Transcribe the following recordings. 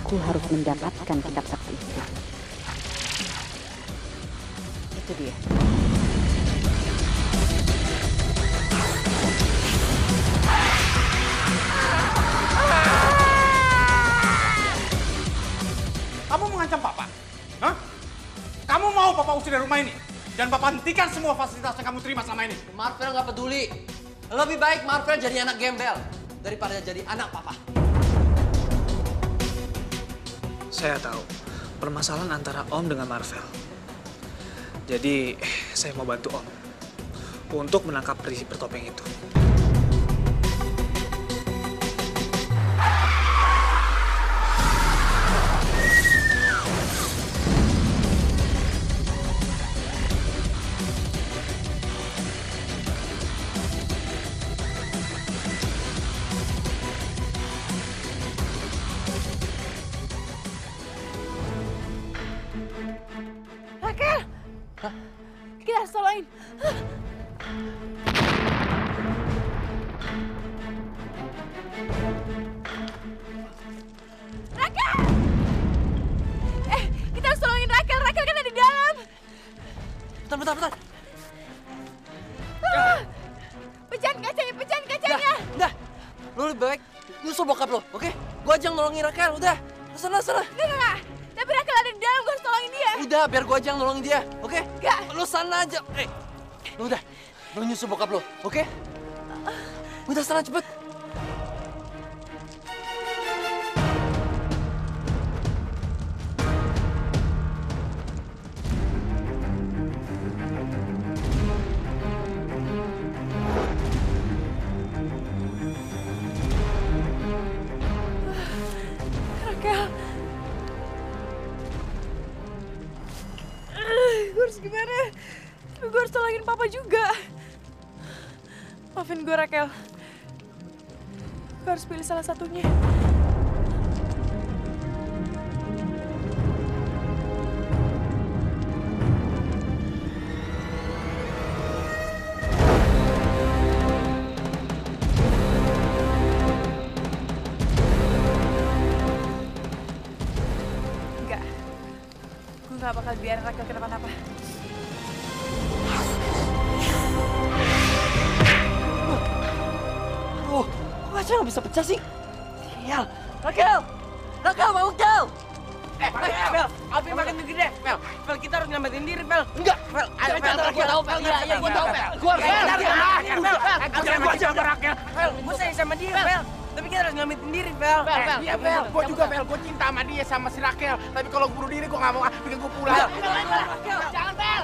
Aku harus mendapatkan kitab sakti itu. Itu dia. Kamu mengancam Papa? Hah? Kamu mau Papa usir dari rumah ini? Dan Papa hentikan semua fasilitas yang kamu terima selama ini? Marvel nggak peduli. Lebih baik Marvel jadi anak gembel daripada jadi anak Papa. Saya tahu permasalahan antara Om dengan Marvel. Jadi saya mau bantu Om untuk menangkap peri bertopeng itu. Raquel! Kita harus tolongin. Raquel! Kita harus tolongin Raquel. Raquel kan ada di dalam. Bentar. Pecahin kacanya. Udah. Lu lebih baik nyusul bokap lo, oke? Gua aja yang nolongin Raquel, udah. Sana. Enggak. Tapi Raquel ada di dalam, gue harus tolongin dia. Udah, biar gua aja yang nolongin dia, oke? Enggak. Lu sana aja. Lu udah. Lu nyusul bokap lo, oke? Udah sana cepet. Raquel. Gue harus gimana? Tapi gue harus tolongin Papa juga. Maafin gue, Raquel. Gue harus pilih salah satunya. Enggak. Gue gak bakal biarin Raquel kenapa-napa. Kok kaca nggak bisa pecah sih? Sial. Raquel, bangun Kel. Pel, Alvin makin gede. Pel, kita harus nyelamatin diri, Pel. Enggak, Pel. Ayo, Pel. Gua tahu, Pel. Iya, gua tahu, Pel. Gua harus Raquel. Pel, gue sayang sama dia, Pel. Tapi kita harus nyelamatin diri, Pel. Iya, Pel. Gue juga, Pel. Gue cinta sama dia, sama si Raquel. Tapi kalau bunuh diri, gue nggak mau bikin gue pulang. Jangan, Pel.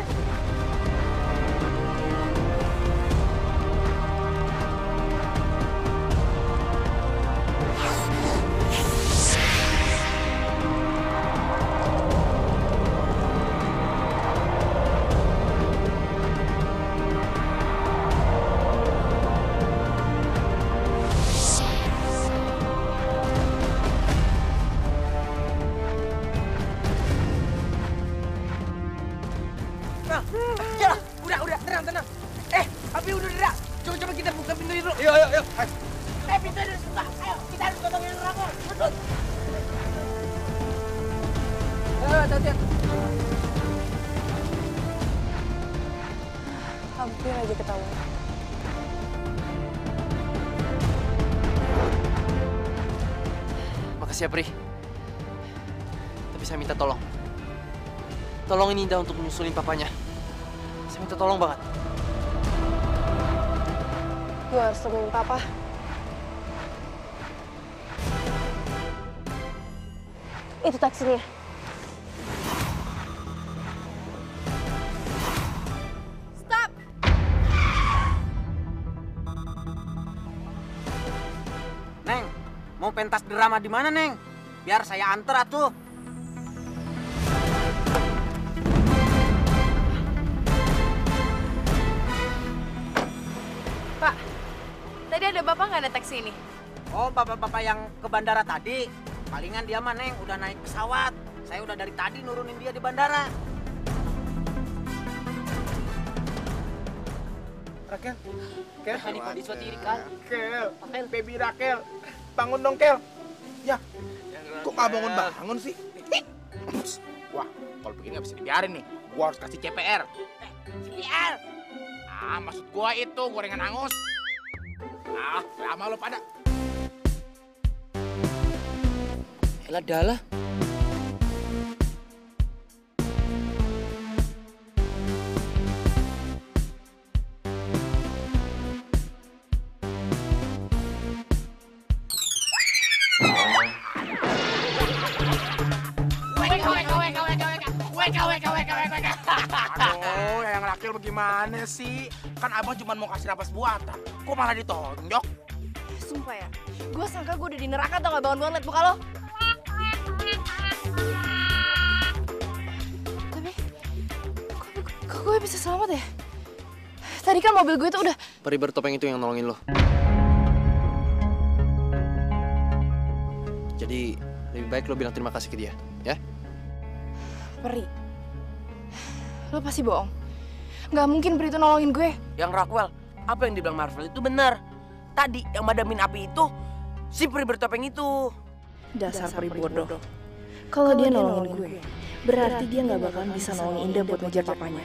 Udah, tenang. Api udah derak. Coba kita buka pintu dulu. Yuk. Pintu udah dibuka. Ayo, kita harus potongin Raquel. Betul. Hati-hati. Hampir aja ketahuan. Makasih ya, Pri. Tapi saya minta tolong. Tolongin Indah untuk menyusulin papanya. Saya minta tolong banget. Gue harus temuin Papa. Itu taksinya. Stop! Neng, mau pentas drama di mana, Neng? Biar saya anter atuh. Pak, tadi ada Bapak nggak ada taksi ini? Oh, bapak-bapak yang ke bandara tadi. Palingan dia mah, Neng, udah naik pesawat. Saya udah dari tadi nurunin dia di bandara. Raquel. Hani kau diswatiri kan? Raquel. Baby Raquel. Bangun dong, Kel. Ya. Kok nggak bangun-bangun sih? Wah, kalau begini nggak bisa dibiarin nih. Gua harus kasih CPR. CPR? Ah, maksud gua itu gorengan hangus. Ah, lama lo pada. Elah dalah. Aduh, yang laki bagaimana sih? Kan abang cuma mau kasih napas buatan. Kok malah ditonjok? Sumpah ya, gue sangka gue udah di neraka tau gak bangun-bangun liat muka lo. Tapi, kok gue bisa selamat ya? Tadi kan mobil gue tuh udah... Peri bertopeng itu yang nolongin lo. Jadi, lebih baik lo bilang terima kasih ke dia, ya? Peri, lo pasti bohong. Gak mungkin Peri itu nolongin gue. Yang Rockwell, apa yang dibilang Marvel itu benar. Tadi yang madamin api itu si peri bertopeng itu. Dasar Peri bodoh. Kalau dia nolongin gue, berarti dia gak bakalan bisa nolongin Indah buat ngejar papanya.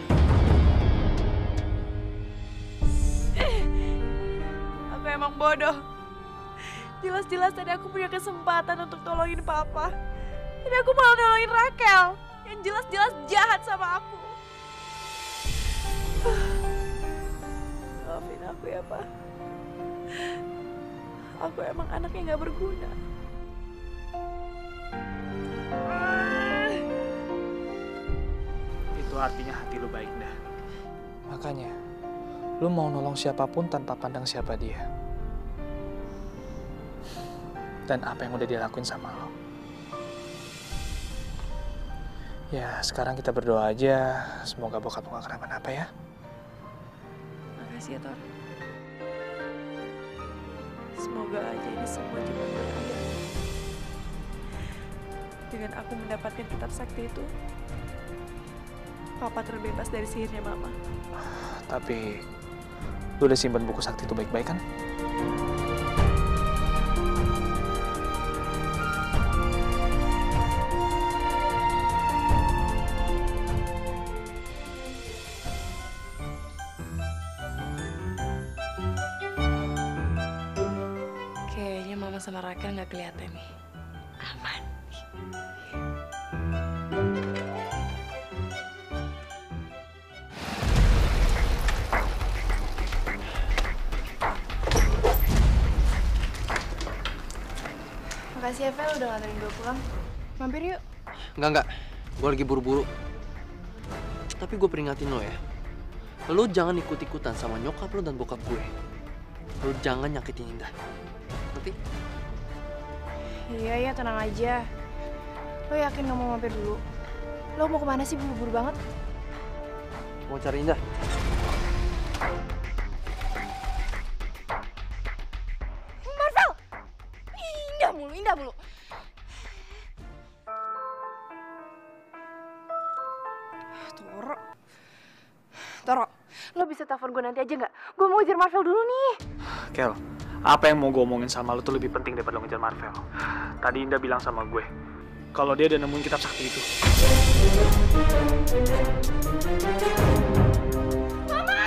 Aku emang bodoh. Jelas-jelas tadi aku punya kesempatan untuk tolongin papa. Tapi aku malah nolongin Raquel yang jelas-jelas jahat sama aku. Maafin aku ya, Pak. Aku emang anak yang gak berguna. Itu artinya hati lu baik, dah. Makanya, lu mau nolong siapapun tanpa pandang siapa dia. Dan apa yang udah dia lakuin sama lo. Ya, sekarang kita berdoa aja. Semoga bokap lu gak kenapa-napa ya. Makasih ya, Tor. Semoga aja ini semua cuma berakhir. Dengan aku mendapatkan kitab sakti itu, Papa terbebas dari sihirnya Mama. Tapi, lu udah simpen buku sakti itu baik-baik kan? Kayaknya Mama sama Raquel nggak kelihatan nih. Aman. Makasih ya, Vel, udah nganterin gue pulang. Mampir yuk. Enggak. Gue lagi buru-buru. Tapi gue peringatin lo ya. Lo jangan ikut-ikutan sama nyokap lo dan bokap gue. Lo jangan nyakitin Indah. Ngerti? Iya, tenang aja. Lo yakin gak mau mampir dulu? Lo mau kemana sih, buru-buru banget? Mau cari Indah. Marvel! Indah mulu. Toro, lo bisa telepon gue nanti aja nggak? Gue mau ngejar Marvel dulu nih. Kel, apa yang mau gue omongin sama lu tuh lebih penting daripada lo ngejar Marvel. Tadi Indah bilang sama gue, kalau dia udah nemuin kitab sakti itu. Mama!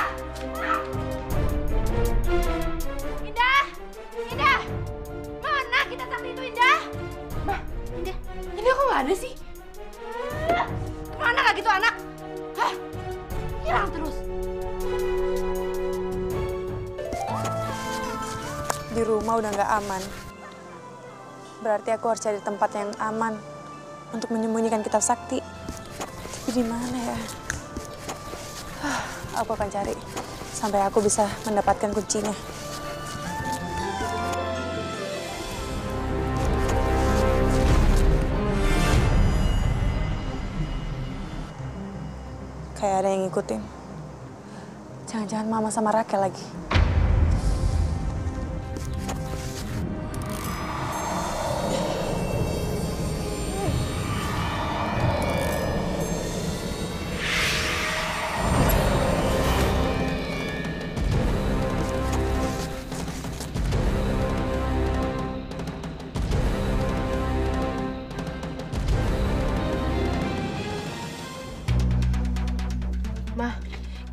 Indah! Mana kitab sakti itu, Indah? Ma, Indah kok nggak ada sih? Kemana lagi tuh anak? Hah? Hilang terus. Di rumah udah nggak aman. Berarti aku harus cari tempat yang aman untuk menyembunyikan kitab sakti. Tapi di mana ya? Aku akan cari sampai aku bisa mendapatkan kuncinya. Kayak ada yang ngikutin. Jangan-jangan Mama sama Raquel lagi.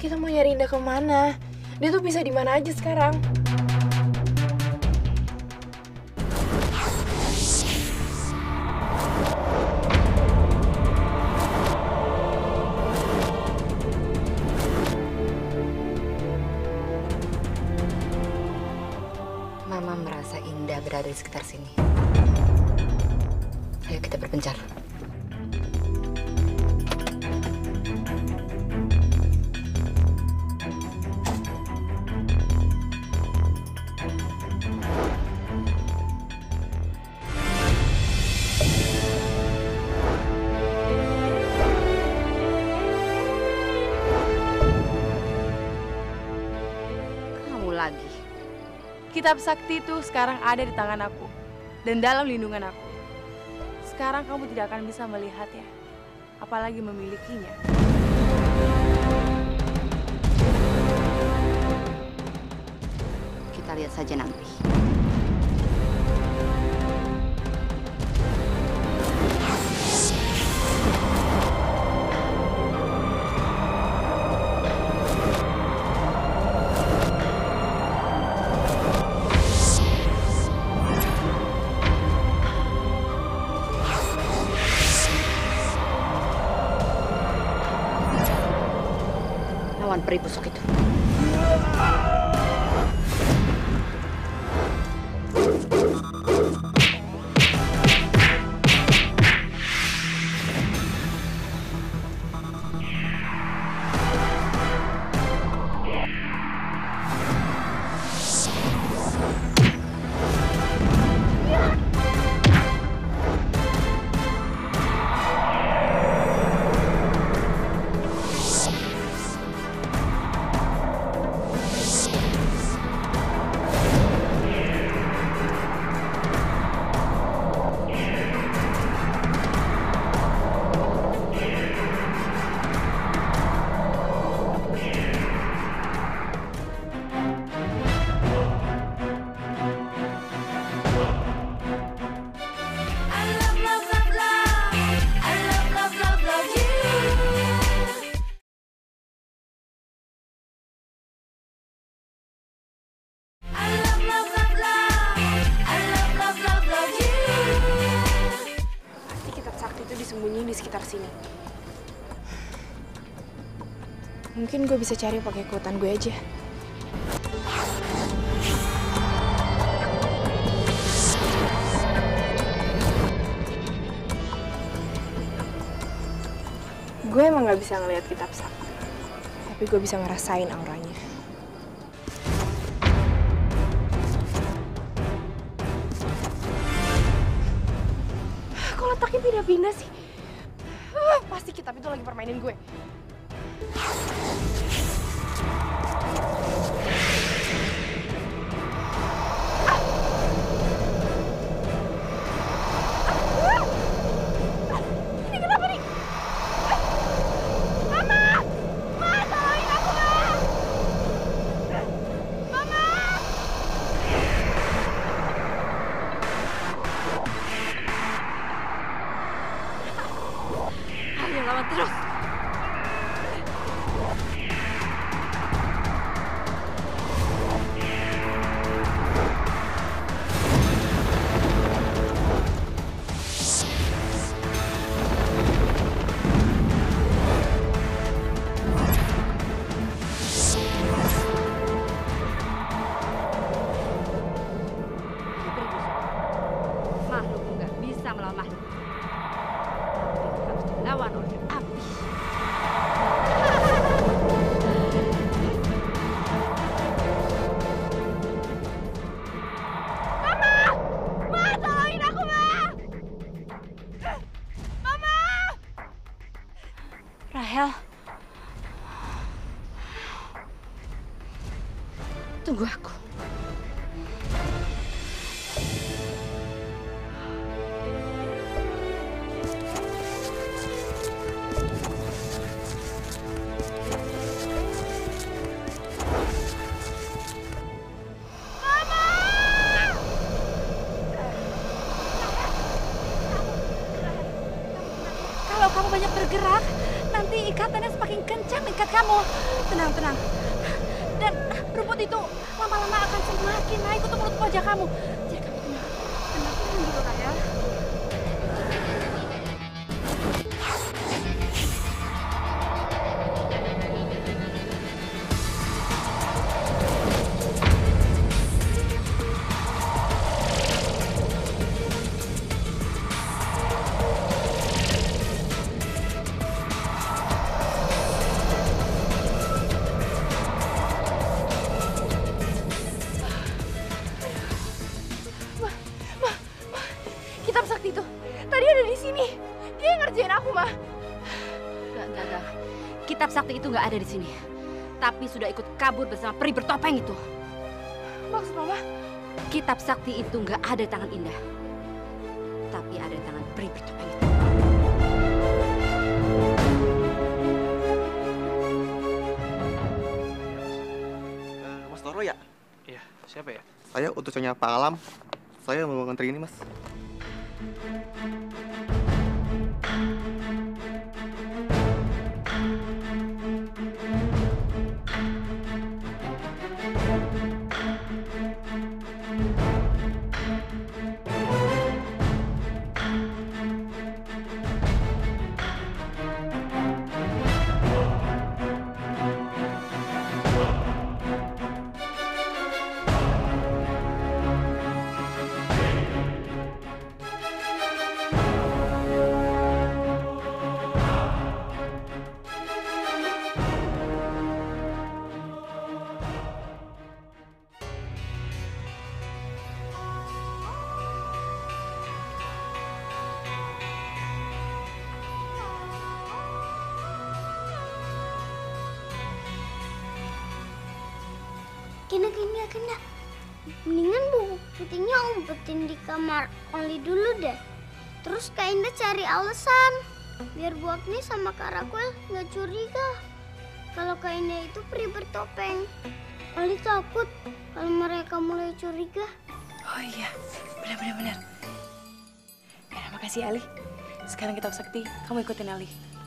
Kita mau nyari Indah kemana? Dia tuh bisa di mana aja sekarang. Mama merasa Indah berada di sekitar sini. Ayo kita berpencar. Kamu lagi. Kitab sakti itu sekarang ada di tangan aku dan dalam lindungan aku. Sekarang kamu tidak akan bisa melihatnya, apalagi memilikinya. Kita lihat saja nanti. Lawan peri busuk itu. Disembunyiin di sekitar sini. Mungkin gue bisa cari pakai kekuatan gue aja. Gue emang gak bisa ngelihat kitab sakti, tapi gue bisa ngerasain auranya. Kok letaknya pindah-pindah sih? Pasti kitab itu lagi permainin gue. Ini kenapa nih? Mama! Ma, tolongin aku, Ma! Mama! Ayo lawan terus. Makhluk nggak bisa melawan makhluk. Harus dilawan oleh api. Ma, tolongin aku, Ma! Mama! Rahel. Tunggu aku. Kalau kamu banyak bergerak, nanti ikatannya semakin kencang mengikat kamu. Tenang, tenang. Dan rumput itu lama-lama akan semakin naik untuk menutup wajah kamu. Jadi kamu tenang. Tenang dulu, Rahel. Kitab sakti itu tadi ada di sini. Dia yang ngerjain aku, Ma. Enggak. Kitab sakti itu nggak ada di sini. Tapi sudah ikut kabur bersama peri bertopeng itu. Maksud Mama? Kitab sakti itu nggak ada di tangan Indah. Tapi ada di tangan peri bertopeng itu. Mas Toro ya? Iya, siapa ya? Saya utusannya Pak Alam. Saya mau ngantri ini, Mas. Kena. Mendingan buku putihnya umpetin di kamar Oli dulu deh. Terus Kak Indah cari alasan biar Bu Agni sama Kak Raquel nggak curiga kalau Kak Indah itu peri bertopeng. Oli takut kalau mereka mulai curiga. Oh iya, benar. Ya, makasih Ali. Sekarang kita sakti, kamu ikutin Ali.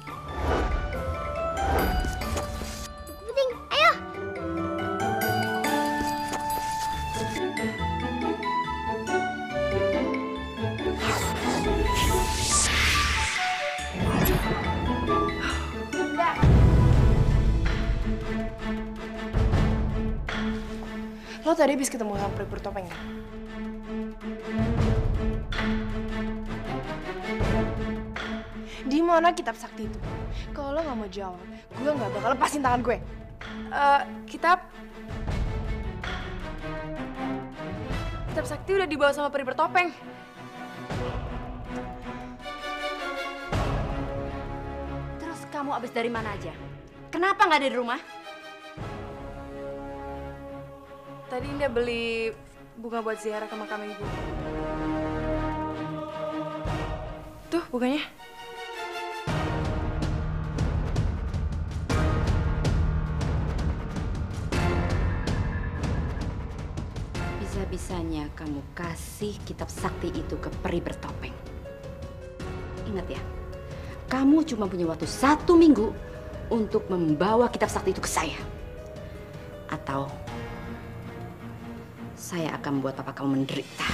Buku putih, ayo. Lo tadi habis ketemu sama peri bertopeng kan? Di mana kitab sakti itu? Kalau lo nggak mau jawab, gue nggak bakal lepasin tangan gue. Kitab sakti udah dibawa sama peri bertopeng. Terus kamu abis dari mana aja? Kenapa nggak ada di rumah? Tadi Indah beli bunga buat ziarah ke makam ibu. Tuh bunganya. Bisa-bisanya kamu kasih kitab sakti itu ke peri bertopeng. Ingat ya, kamu cuma punya waktu 1 minggu untuk membawa kitab sakti itu ke saya. Atau saya akan membuat papa kamu menderita.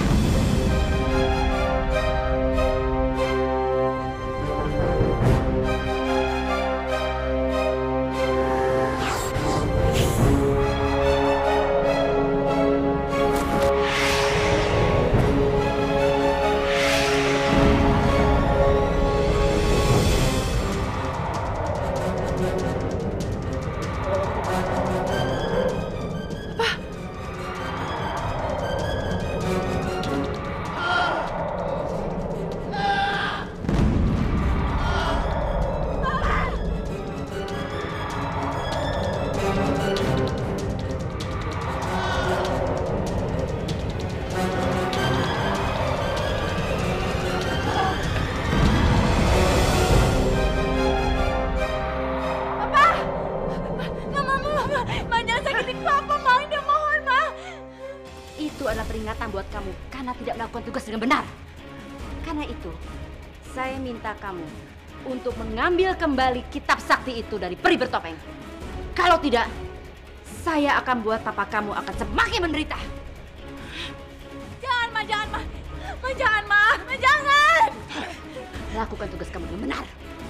Peringatan buat kamu karena tidak melakukan tugas dengan benar. Karena itu, saya minta kamu untuk mengambil kembali kitab sakti itu dari peri bertopeng. Kalau tidak, saya akan buat papa kamu akan semakin menderita. Jangan, Ma, jangan, Ma. Ma, jangan, Ma. Ma, jangan. Lakukan tugas kamu dengan benar.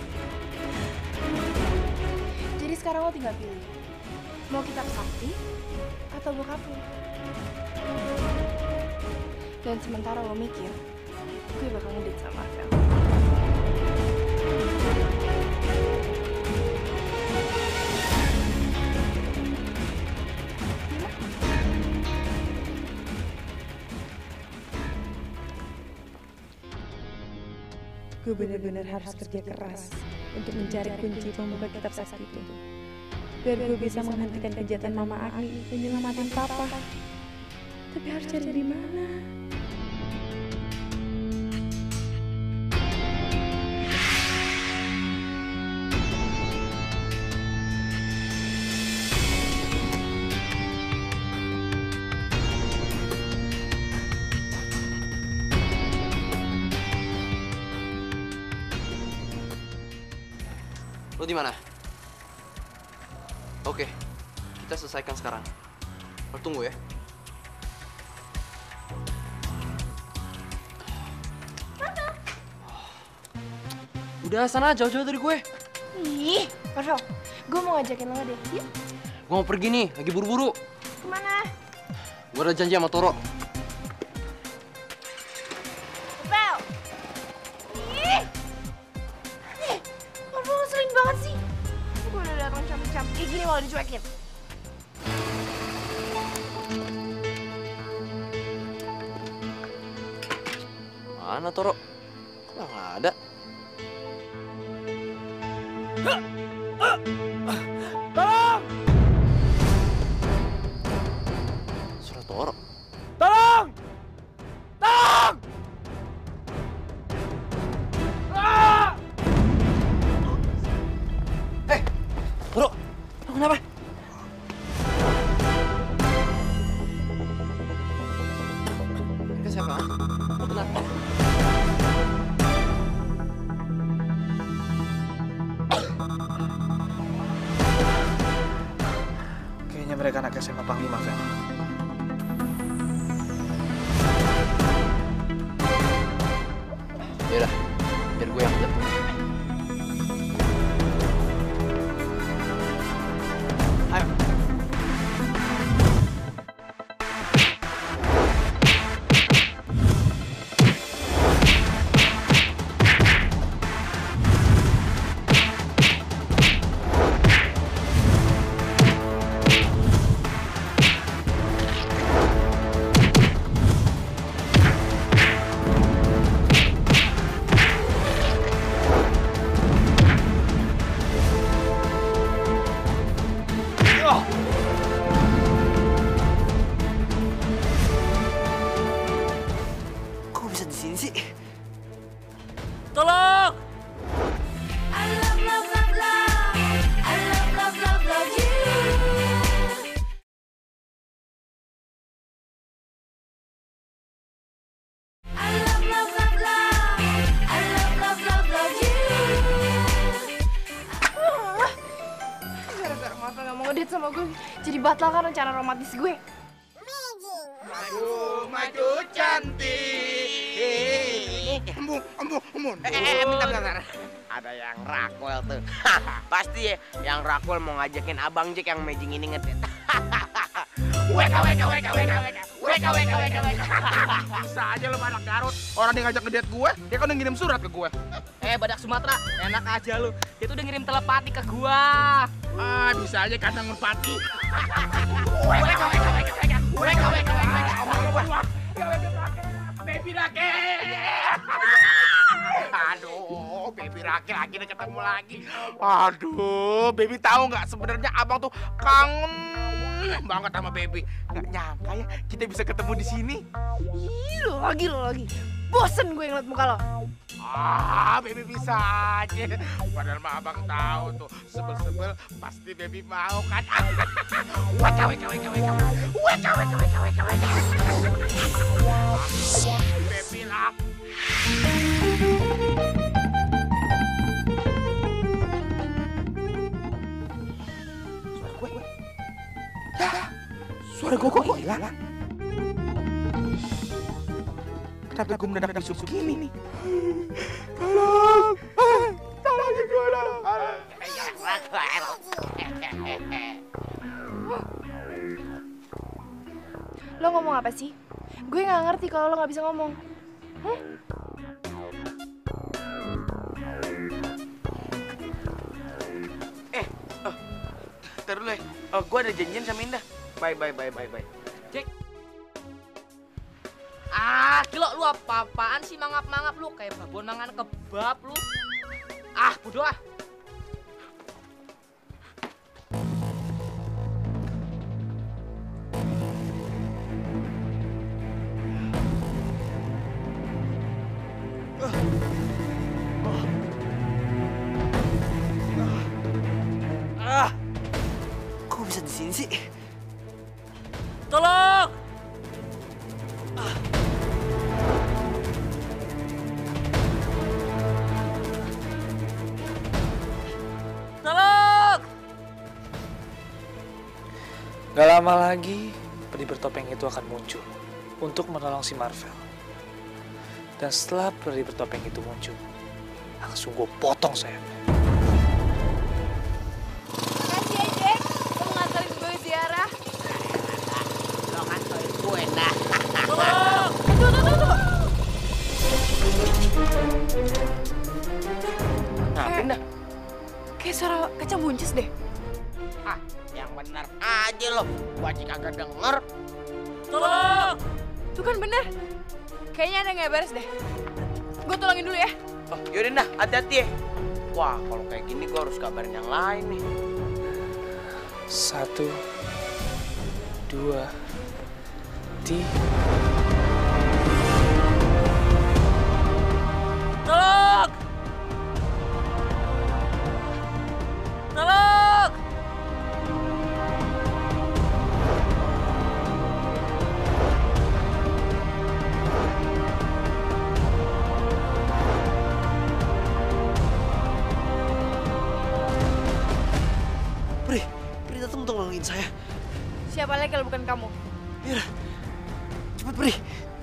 Jadi sekarang lo tinggal pilih. Mau kitab sakti atau bokap lo? Dan sementara lo mikir, gue bakal ngedate sama Marvel. Gue benar-benar harus kerja keras untuk mencari kunci pembuka kitab sakti itu. Biar gue bisa menghentikan kejahatan Mama Agni dan nyelamatin Papa. Tapi harus cari di mana? Lo di mana? Oke, kita selesaikan sekarang. Lo tunggu ya. Mana? Udah sana, jauh-jauh dari gue. Ih, Marvel, gue mau ngajakin lo deh. Yuk. Gue mau pergi nih, lagi buru-buru. Kemana? Gue ada janji sama Toro. Marvel! Ih! Marvel ngeselin banget sih. Gue udah datang cantik-cantik kayak gini malah dicuekin. Mana Toro? Kok nggak ada? Tolong! Suara Toro. Tolong! Tolong! Ah! Toro, lo kenapa? Mereka siapa? Lo kenapa? Kayaknya mereka anak SMA Panglima, Vel. Yaudah, biar gue yang lihat. Ayo. Kok bisa di sini sih? Tolong! Gara-gara Marvel gak mau ngedate sama gue, jadi batal kan rencana romantis gue. Maju cantik. Bentar. Ada yang rakwel tuh. Pasti ya, yang rakwel mau ngajakin Abang Jack yang Magic ini ngedate. Weka. Bisa aja lo anak Garut. Orang dia ngajak ngedate gue, dia kan udah ngirim surat ke gue. Badak Sumatera, enak aja lu. Dia tuh udah ngirim telepati ke gua. Ah, bisa aja kandang merpati. Baby Rakel. Aduh, Baby Rakel akhirnya ketemu lagi. Aduh, Baby tahu nggak sebenarnya abang tuh kangen banget sama Baby. Nggak nyangka ya kita bisa ketemu di sini. Ih, lo lagi. Bosen gue ngeliat muka lo. Ah, Baby bisa aja. Padahal mah abang tahu tuh sebel-sebel pasti Baby mau kan. Weka. Baby lah. Suara gue kok hilang? Kenapa gue mendadak bisu begini nih? Tolong! Tolongin gue dong! Lo ngomong apa sih? Gue nggak ngerti kalau lo nggak bisa ngomong. Ntar dulu ya, gue ada janjian sama Indah. Bye. Cek. Kilo lu apa-apaan sih mangap-mangap lu? Kayak babon mangan kebab lu. Bodoh ah. Kok bisa di sini sih? Tolong! Tolong! Gak lama lagi, peri bertopeng itu akan muncul untuk menolong si Marvel. Dan setelah peri bertopeng itu muncul, langsung gue potong sayapnya. Makasih ya, Jack. Lo nganterin gue ziarah. Lo kan soalnya gue dah. Tunggu. Ngapain dah? Kayak suara kacang buncis deh. Yang bener aja lo. Gua aja kagak denger. Tolong! Tuh kan bener. Kayaknya ada yang nggak beres deh. Gue tolongin dulu ya. Yaudah dah, hati-hati ya. Wah, kalau kayak gini gua harus kabarin yang lain nih. 1, 2, 3. Tolong! Tolong! Pri datang untuk nolongin saya. Siapa lagi kalau bukan kamu? Mira, cepet Pri.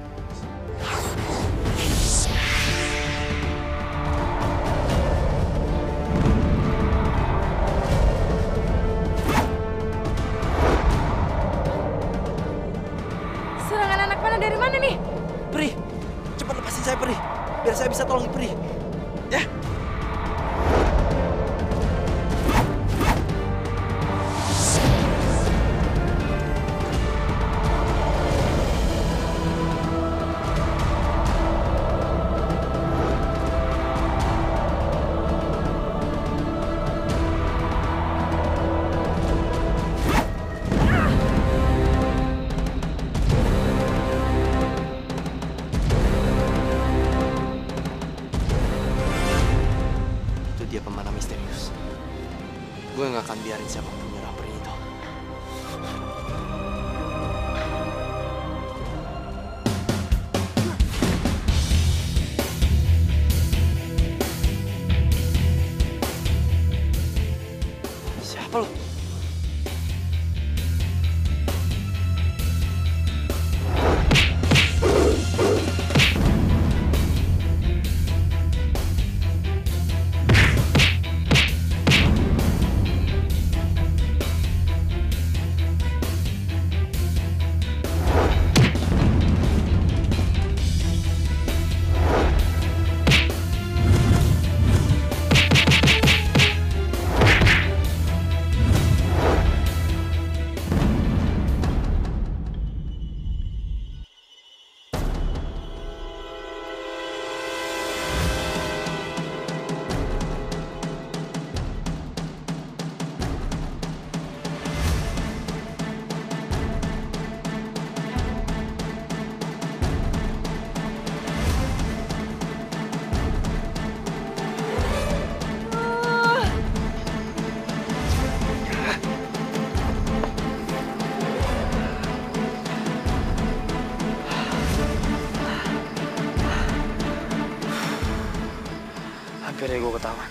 Serangan anak panah dari mana nih? Pri, cepat lepasin saya Pri, biar saya bisa tolongin Pri. Ya. Dia pemanah misterius. Gue gak akan biarin siapapun menyerang peri itu. Siapa lo? Akhirnya gue ketahuan.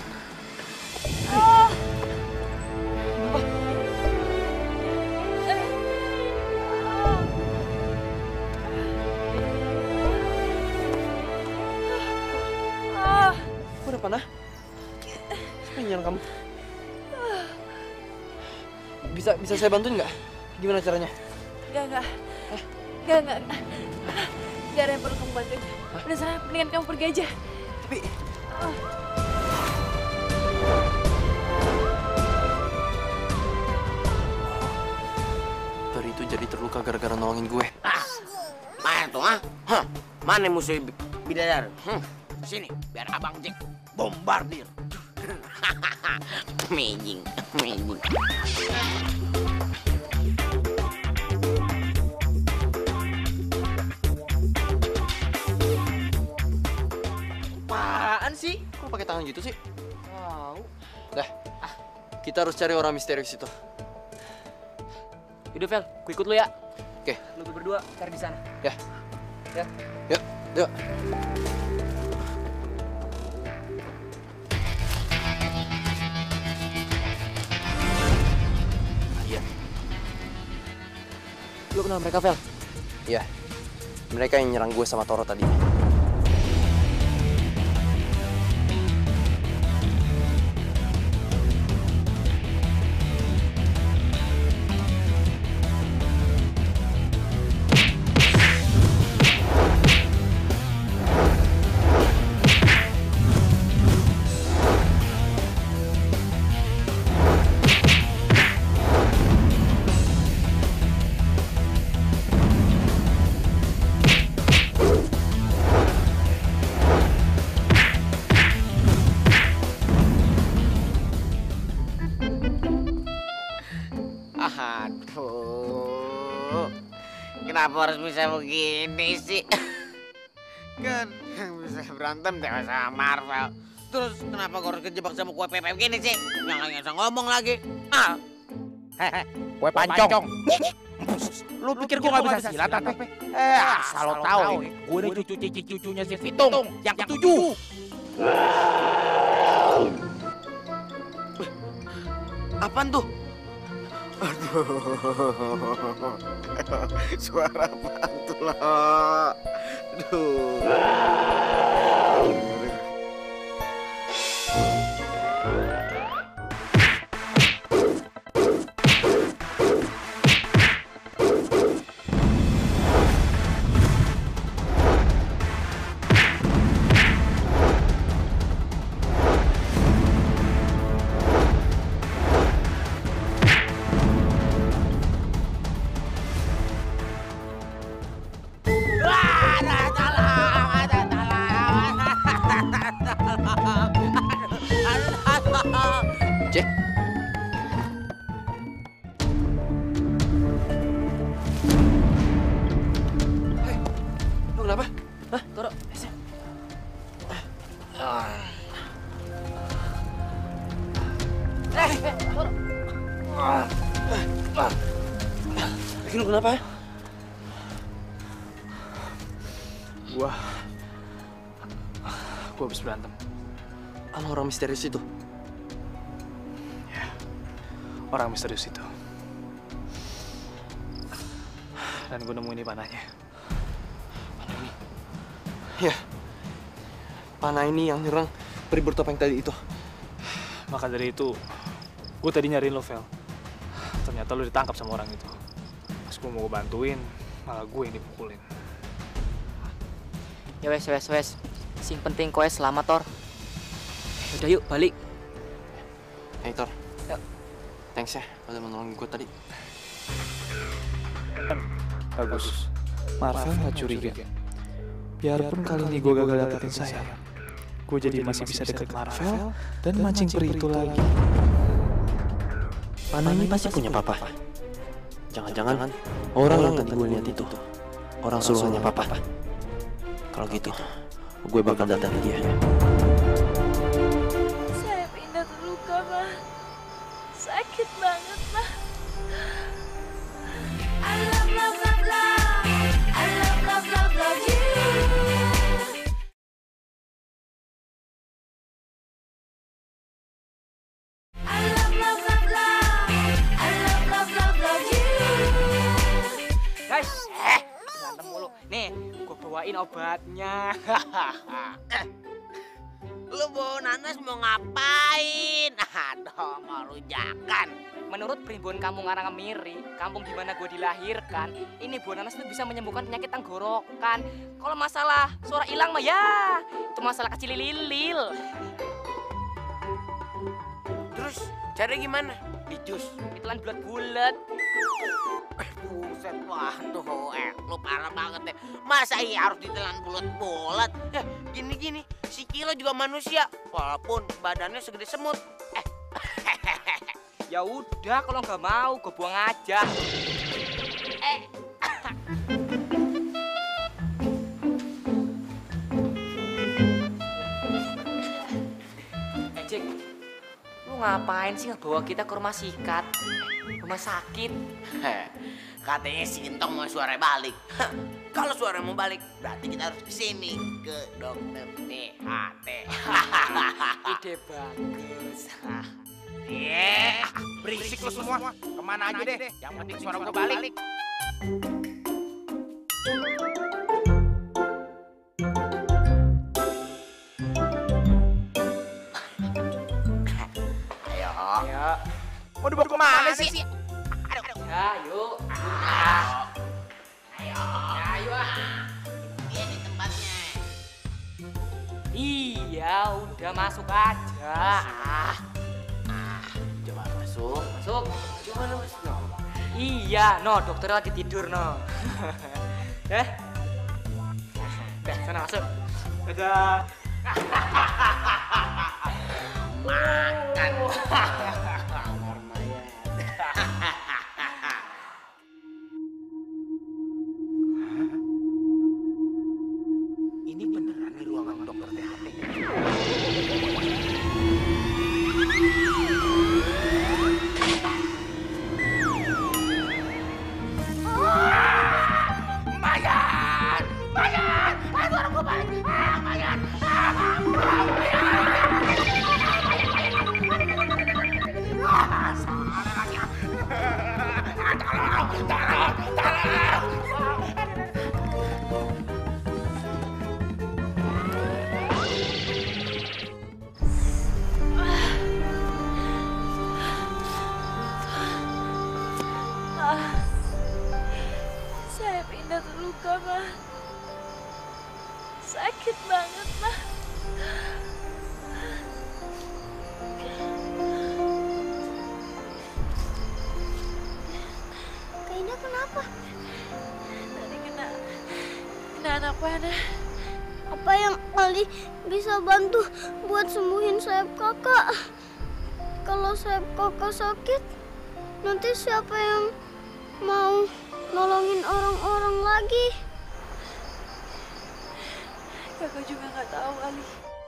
Bisa saya bantuin nggak? Gimana caranya? Enggak. Gak ada yang perlu kamu bantuin. Udah sana, mendingan kamu pergi aja. Tapi... Tori itu jadi terluka gara-gara nolongin gue. Mana tuh, ah? Hah? Mana musuh bidadari? Sini, biar abang Jack bombardir. Amazing. Apaan sih? Kok pakai tangan gitu sih? Wow. Dah, kita harus cari orang misterius itu. Yaudah, Vel, gue ikut lu ya. Oke. Lu berdua cari di sana. Ya. Yuk. Iya. Lu kenal mereka, Vel? Iya. Mereka yang nyerang gue sama Toro tadi. Aduh, kenapa harus bisa begini sih? Kan yang bisa berantem Dewa sama Marvel. Terus kenapa gue harus kejebak sama kue pepe begini sih? Yang usah ngomong lagi. Kue pancong. Lu pikir gue gak bisa silat apa? Asal lo tau, gue ini cucunya si Pitung yang ketujuh. Apaan tuh? Aduh, suara apaan tuh lah? Aduh. Jack. Hei, lu kenapa? Hah, Toro? Toro. Lagi lu kenapa? Gua habis berantem sama orang misterius itu. Orang misterius itu. Dan gue nemuin ini panahnya. Panah ini? Ya. Panah ini yang nyerang peri bertopeng tadi itu. Maka dari itu, gue tadi nyariin lo, Vel. Ternyata lo ditangkap sama orang itu. Pas gue mau bantuin, malah gue yang dipukulin. Ya wes. Sing penting kowe selamat, Tor. Udah yuk, balik. Hey, Tor. Yuk. Thanks ya, udah menolongin gue tadi. Bagus. Marvel nggak curiga. Biarpun kali ini gue gagal dapetin saya, gue jadi masih bisa deket Marvel dan mancing peri itu lagi. Panah ini pasti punya papa. Jangan-jangan orang yang tadi gue lihat itu orang suruhannya papa. Kalau gitu, gue bakal datangi dia. Saya pindah terluka, Mah. Sakit banget, Mah. I love you. Guys, berantem mulu. Nih, gue bawain obatnya. Lu bawa nanas mau ngapain? Aduh, mau rujakan. Menurut primbon kampung Karangamiri, kampung di mana gue dilahirkan, ini buah nanas itu bisa menyembuhkan penyakit tenggorokan. Kalau masalah suara hilang mah ya, itu masalah kecil lilil. Terus cara gimana? Di jus, itulan bulat-bulat. Buset, wah tuh, lu parah banget deh. Masa iya harus ditelan bulat-bulat? Gini-gini, si Kilo juga manusia, walaupun badannya segede semut. Ya udah, kalau nggak mau, gue buang aja. Cik, lu ngapain sih ngebawa kita ke rumah sikat? Rumah sakit? Katanya si Gentong mau suara balik. Kalau suara mau balik, berarti kita harus kesini ke dokter THT. Ide bagus. Berisik lu semua. Kemana aja deh. Yang penting suara gua balik. Ayo. Mau dibawa kemana sih? Ya, yuk. Ayo. Ini tempatnya. Iya, udah masuk aja. Coba masuk. Masuk. Coba lu masuk dong. Iya, no, dokter lagi tidur, no. Sana masuk. Dadah. Makan. Ini beneran nih ruangan dokter THT. Saya pindah terluka, Ma. Sakit banget, Ma. Kak Indah kenapa? Tadi kena anak panah. Apa yang Ali bisa bantu buat sembuhin sayap kakak? Kalau sayap kakak sakit, nanti siapa yang mau nolongin orang-orang lagi? Kakak juga nggak tahu, Ali.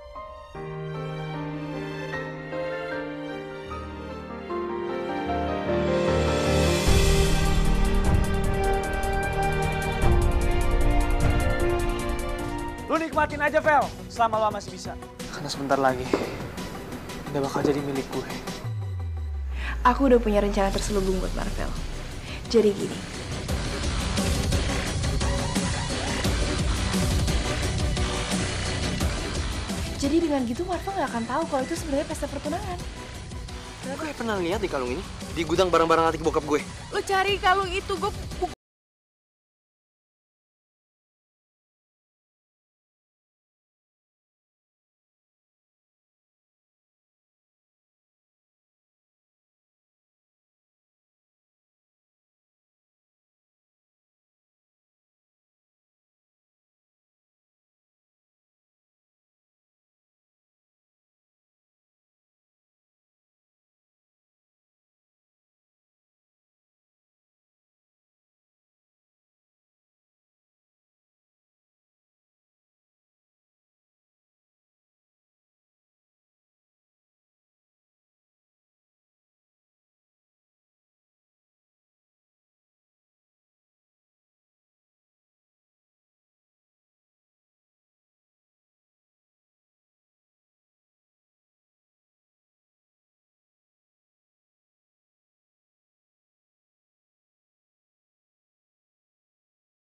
Lu nikmatin aja, Vel, selama lo masih bisa. Karena sebentar lagi, udah bakal jadi milik gue. Aku udah punya rencana terselubung buat Marvel. Jadi gini. Jadi dengan gitu Marvel gak akan tahu kalau itu sebenarnya pesta pertunangan. Gue pernah lihat di kalung ini di gudang barang-barang antik bokap gue. Lo cari kalung itu, gue